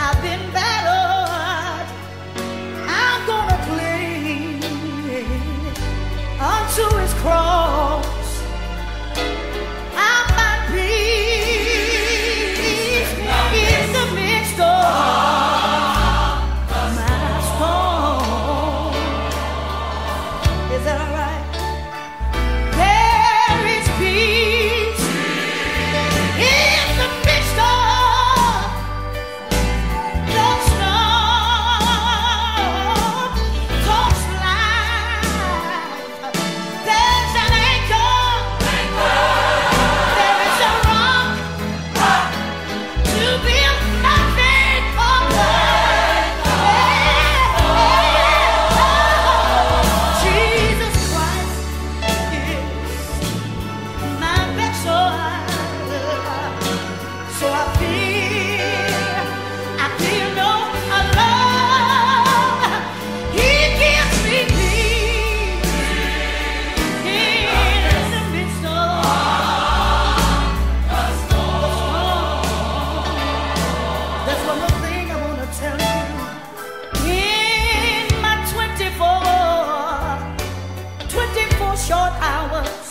I've been battered. I'm gonna cling unto his cross. I find peace in the midst of my storm. Is that all right? There is peace in the midst of the storm. Tossed like there's an anchor. There is a rock to build my faith upon. Jesus Christ is my vessel. So I feel no alone. He gives me peace in the midst of the storm. There's one more thing I want to tell you. In my 24 short hours,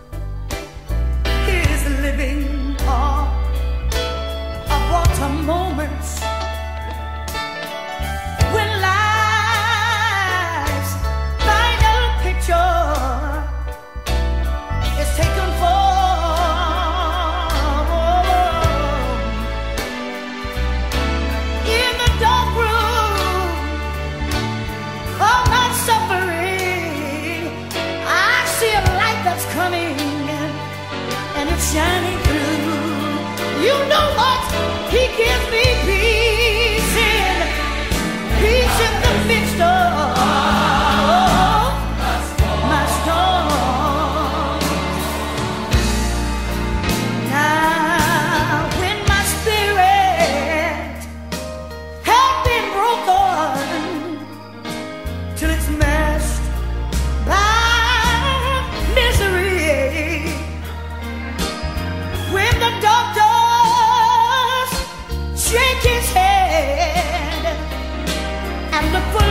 His living are brought to moments when life's final picture is taken form. In the dark room of my suffering, I see a light that's coming and it's shining through. You know what? He gives me peace in the midst of my storm. Now, when my spirit had been broken till it's mashed by misery, when the doctors shake his head and look for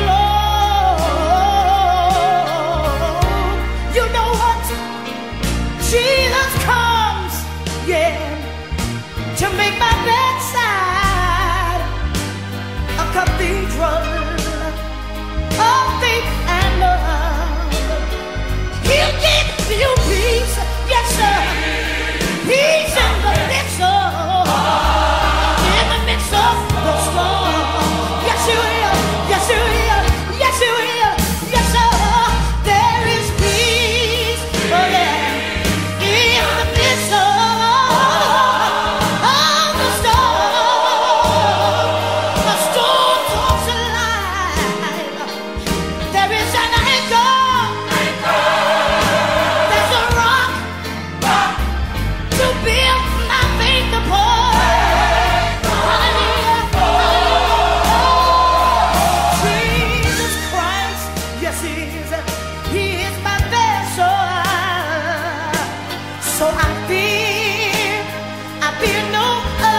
Lord, you know what? Jesus comes, yeah, to make my bedside a cathedral of faith and love. He'll give you peace, yes sir, peace in the midst of the storm. Yes you will, yes you will, yes you will, yes sir. There is peace, oh yeah, in the midst of the storm. The storm talks alive. There is an anchor. There's a rock to build my faith upon. Hallelujah. Jesus Christ, yes He is my vessel. So I fear no